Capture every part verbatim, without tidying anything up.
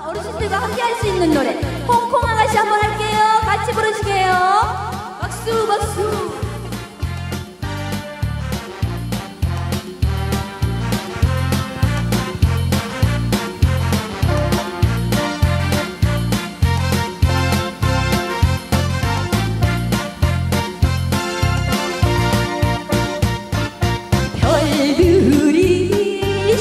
어르신들과 함께 할 수 있는 노래 홍콩 아가씨 한번 할게요. 같이 부르시게요. 박수 박수. 별들이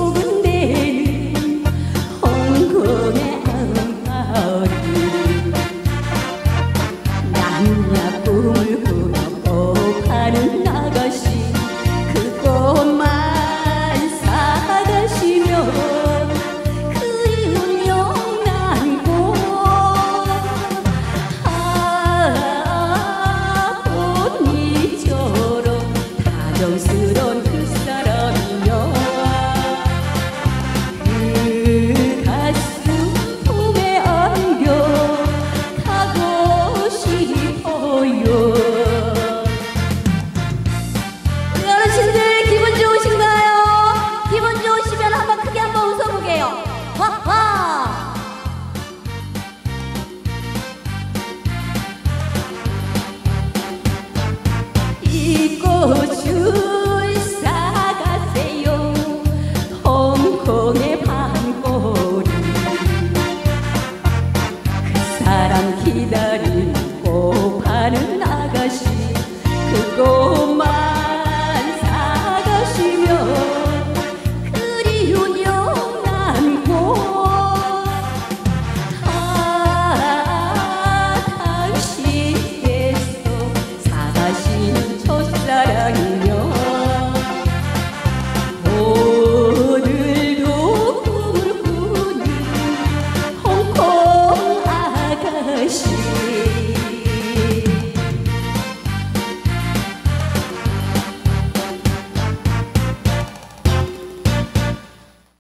쏟아내는 홍콩의 아름다운 남야 꿈을 꾸며 꽃파는 아가씨 그 꽃만 사가시며 그리운 영남고 아 꽃잎처럼 다정스런 그 사람이여 그 가슴 품에 안겨 가고 싶어요. 우리 어르신들 기분 좋으신가요? 기분 좋으시면 한번 크게 한번 웃어보게요. 화화. 이 꽃을 사가세요. 홍콩의 밤꼬리 그 사람 기다리는 꽃 파는 아가씨 그 꽃